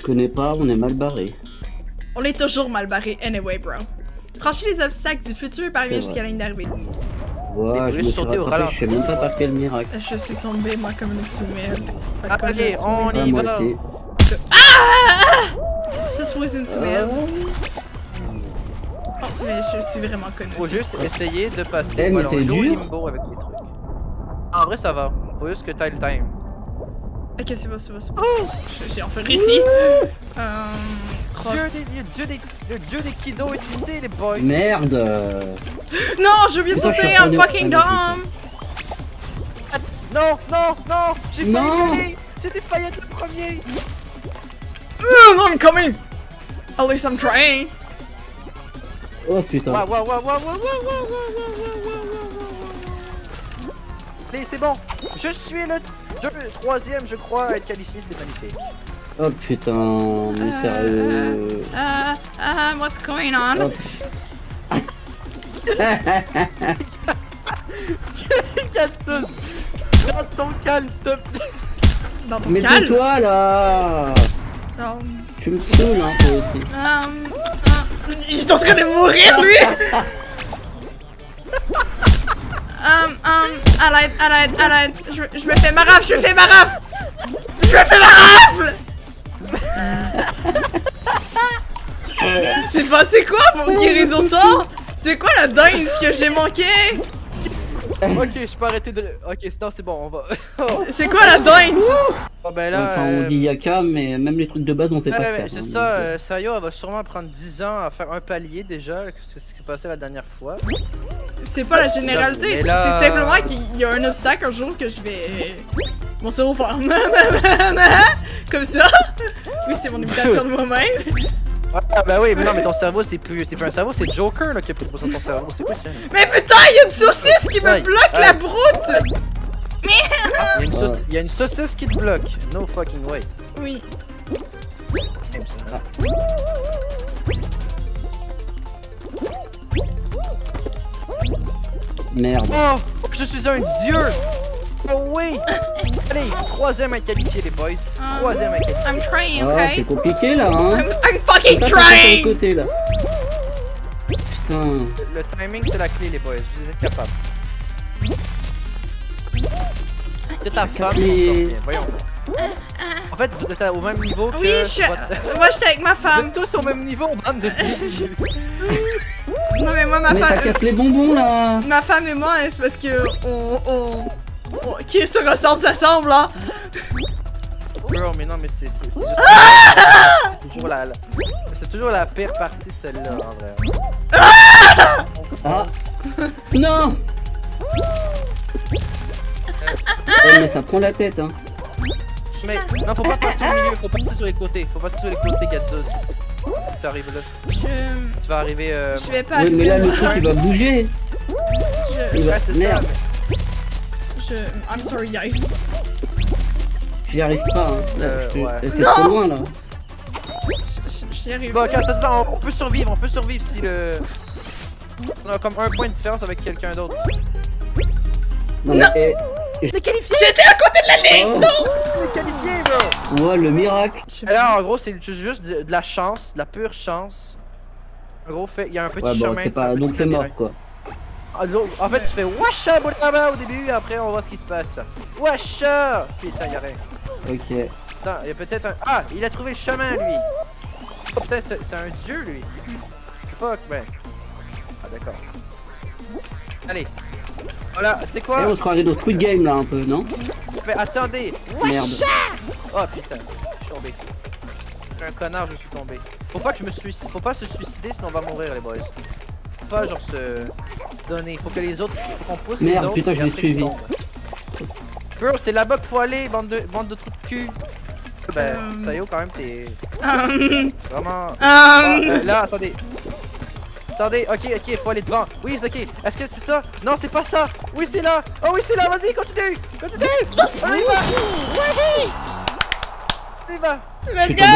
connais pas, on est mal barré. On est toujours mal barré, anyway, bro. Franchez les obstacles du futur et parvenez jusqu'à la ligne d'arrivée. Ouais, je me suis rattrapé, je sais même pas par quel miracle. Je suis tombée, moi, comme une soumelle. Allez, on y va! Je suis une soumelle. Oh, mais je suis vraiment connue. Faut juste essayer de passer. Eh, mais Voilà, c'est on joue au dur. limbo avec les trucs. En vrai, ça va. Faut juste que t'ailles le time. Ok, c'est bon, c'est bon, c'est bon. J'ai enfin réussi. Le dieu des kidos est ici, les boys. Merde. Non, j'ai oublié de sauter, I'm fucking dumb. Non, non, non! J'ai failli y Non. aller! J'étais failli être le premier! I'm coming. At least I'm trying. Oh putain. Waouh, waouh, waouh, waouh, waouh, waouh, waouh, waouh. Allez, c'est bon! Je suis le troisième, je crois, à être qualifié, c'est magnifique. Oh putain, mais sérieux. What's going on? Oh. Katsun! Garde ton calme, s'il te plaît! Dans ton Mais calme. tais-toi là. Tu me saoules hein toi aussi. Il est en train de mourir, lui! À l'aide, je me fais ma rafle, je me fais ma rafle! Je me fais ma rafle! C'est passé quoi, mon guérison temps? C'est quoi la dingue que j'ai manqué? Ok, je peux arrêter de. Ok, non, c'est bon, on va. C'est quoi la dingue? Oh, ben là. Enfin, on dit Yaka, mais même les trucs de base on sait pas faire. C'est hein, ça, Sayo elle va sûrement prendre 10 ans à faire un palier déjà, c'est ce qui s'est passé la dernière fois. C'est pas la généralité, Mais c'est là- simplement qu'il y a un obstacle un jour que je vais. Mon cerveau faire. Comme ça. Oui, c'est mon imitation de moi-même. Ah bah oui, mais non, mais ton cerveau c'est pas un cerveau, c'est Joker là qui a pris besoin de ton cerveau, c'est quoi ça? Mais putain, il y a une saucisse qui me Aïe, bloque aïe. la broute! Il y a une saucisse qui te bloque, no fucking way. Oui. Merde. Oh, je suis un dieu! Oh oui! Allez, troisième à qualifier les boys. Troisième à qualifier. I'm trying, Oh, c'est okay? compliqué là hein. I'm fucking Pas passer sur le trying! côté là. Putain. Le timing c'est la clé les boys, vous êtes capables. C'est ta femme qui Et- s'en vient, voyons. En fait, vous êtes au même niveau que... Oui, moi j'étais avec ma Vous femme. êtes tous au même niveau, bande de... Non, mais moi, ma Mais ça femme. casse les bonbons là. Ma femme et moi, hein, c'est parce que qui se ressemble, ça semble, là. Bro, mais non, mais c'est juste... C'est toujours la pire partie, celle-là, en vrai. Ah. Non. Mais ça prend la tête hein. Mais non, faut pas passer au milieu, faut passer sur les côtés. Faut passer sur les côtés, Gatsos. Tu arrives là. Tu vas arriver... Je vais pas Oui, mais là le truc il va bouger. Il va... Ouais, c'est ça, Merde. I'm sorry, guys. J'y arrive pas hein. Là, ouais. C'est trop loin là. J'y arrive. Bon, ok, attends, on peut survivre si le... On a comme un point de différence avec quelqu'un d'autre. Non, mais, T'es qualifié! J'étais à côté de la ligne! Oh. Non! T'es qualifié, bro! Ouais, le miracle. Et là, en gros, c'est juste de la chance, de la pure chance. En gros, il y a un petit Ouais, bon, chemin. c'est pas... un Donc petit c'est mort labyrinthe. quoi. En fait, tu fais Washa Boulaba au début, et après, on voit ce qui se passe. Washa! Putain, y'a rien. Ok. Attends, il y a peut-être un... Ah, il a trouvé le chemin, lui! Oh, putain, c'est un dieu, lui! Fuck, man. Ah, d'accord. Allez. Voilà, tu sais Et quoi? on se croirait dans Squid Game là un peu, non? Mais attendez! Merde. Oh putain, je suis tombé. Je suis un connard, je suis tombé. Faut pas que je me suicide, faut pas se suicider sinon on va mourir les boys. Faut pas genre se donner, faut que les autres, faut qu'on pousse les Merde, autres. putain, et je l'ai après qu'ils suivi. tombent. Bro, c'est là-bas qu'il faut aller, bande de trous de cul. Ben, Sayo quand même t'es vraiment... là, attendez. Attendez, ok, faut aller devant. Oui, c'est ok. Est-ce que c'est ça? Non, c'est pas ça. Oui, c'est là. Oh oui, c'est là, vas-y, continue. Continue. On y va. Oui. On y va. Let's go!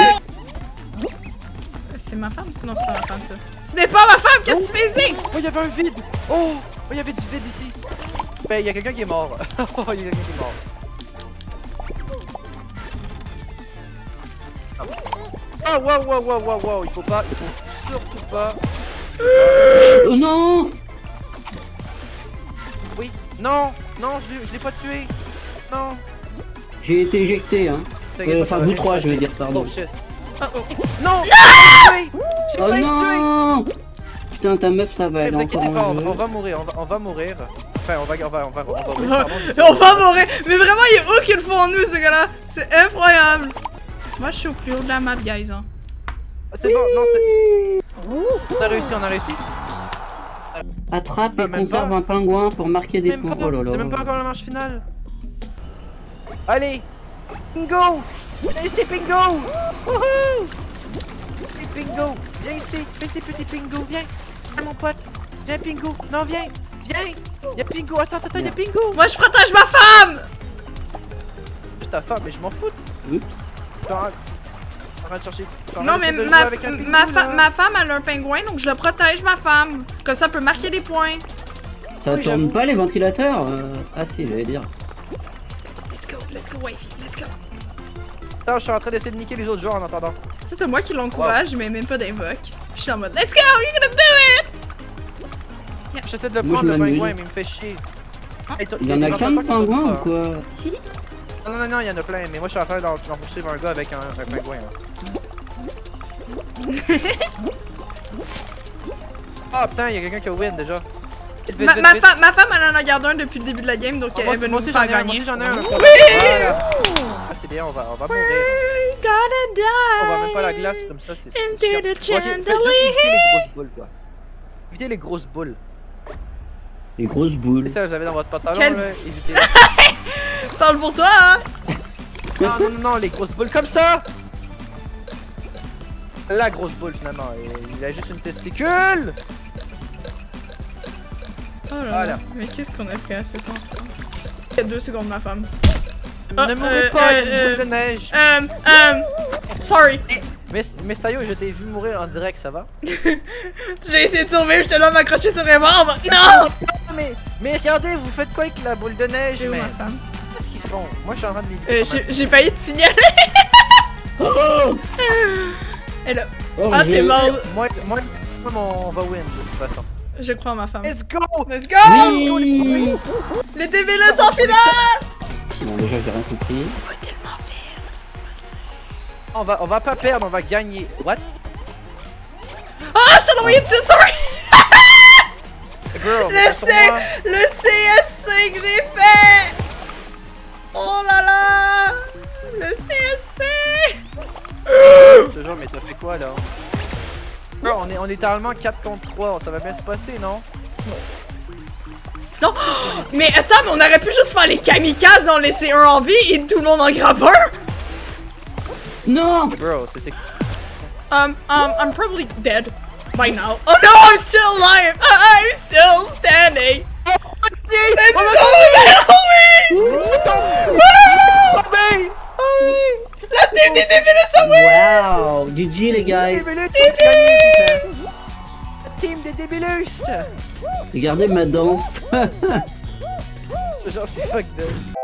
C'est ma femme? Non, c'est pas ma femme, ça. Ce n'est pas ma femme! Qu'est-ce que tu fais ici? Oh, il y avait un vide. Oh, il y avait du vide ici. Ben, il y a quelqu'un qui est mort. Oh, il y a quelqu'un qui est mort. Ah, wow, il faut surtout pas. Oh non! Oui, non, je l'ai pas tué. Non. J'ai été éjecté, hein. Enfin, vous trois, je veux dire, pardon. Oh shit. Oh. Non! J'ai Oh failli me tuer! non! Putain, ta meuf, ça va, Ne elle vous est encore inquiétez pas, en jeu. on va mourir, on va mourir. Enfin, on va mourir, pardon. On va mourir. Mais vraiment, il est où qu'il faut en nous, ce gars-là? C'est incroyable. Moi, je suis au plus haut de la map, guys. Hein. C'est bon, non, c'est... On a réussi. Attrape Ah, et même conserve pas. un pingouin pour marquer des Même points. pas, Oh là là. c'est même pas encore la manche finale. Allez! Pingo! Viens ici, Pingo! Wouhou! Hey, Pingo! Viens ici, petit Pingo, viens! Viens, mon pote! Viens, Pingo! Non, viens! Y'a Pingo! Attends, y'a Pingo! Moi, je protège ma femme! Ta femme, mais je m'en fous! Oups. Arrête de chercher. Non, mais ma femme, elle a un pingouin, donc je le protège, ma femme. Comme ça, elle peut marquer des points. Ça Oui, tourne j'avoue. pas les ventilateurs Ah si, j'allais dire. Let's go, wifey, let's go. Attends, je suis en train d'essayer de niquer les autres joueurs en attendant. Ça, c'est moi qui l'encourage, mais même pas d'invoque. Je suis en mode, let's go, you're gonna do it! J'essaie de le Moi, prendre je le m'amuse. pingouin, mais il me fait chier. Hey, Il y en a qu'un de pingouin ou quoi? Non, il y en a plein, mais moi je suis en train d'en poursuivre un gars avec un pingouin là. Ah putain, il y a quelqu'un qui a win déjà. Ma femme, elle en a gardé un depuis le début de la game, donc elle veut nous faire gagner. J'en ai un. Oui! Voilà. Ah, c'est bien, on va mourir. We're gonna die. On va même pas la glace comme ça, c'est Into chiant. the Ok, faites juste éviter les grosses boules quoi. Évitez les grosses boules. Les grosses boules. C'est ça, vous avez dans votre pantalon Quel- là, évitez. Parle pour toi, hein! Non, les grosses boules comme ça. La grosse boule finalement, il a juste une testicule. Oh là Voilà. là, mais qu'est-ce qu'on a fait à cet enfant? Il y a 2 secondes, ma femme. Ne mourrez pas, il y a une boule de neige. Sorry. Mais Sayo, je t'ai vu mourir en direct, ça va? J'ai essayé de sauver, j'étais là m'accrocher sur les membres. Non! Mais regardez, vous faites quoi avec la boule de neige? J'ai où Mais ma femme? qu'est-ce qu'ils font? Moi, je suis en train de les... J'ai failli te signaler. Oh, Et là, oh, ah, t'es mort. Moi, on va win de toute façon. Je crois en ma femme. Let's go! Let's go! Oui. Les TVL en finale! Bon, déjà, j'ai rien compris. On va tellement perdre. On va pas perdre, on va gagner. What? Ah, je t'ai envoyé dessus, sorry! Bro, Le CSC que j'ai fait! Oh là là! Le CSC! Je te jure, mais t'as fait quoi là? Bro, on est littéralement 4 contre 3, ça va bien se passer, non? Sinon... Mais attends, mais on aurait pu juste faire les kamikazes et en laisser un en vie et tout le monde en grappe un! Non! Bro, c'est... I'm probably dead by now. Oh no, I'm still alive! I'm still standing! Let's go! La team des TVL sont Wow! GG les gars! Team des débilus! Regardez ma danse! Genre c'est fuck de...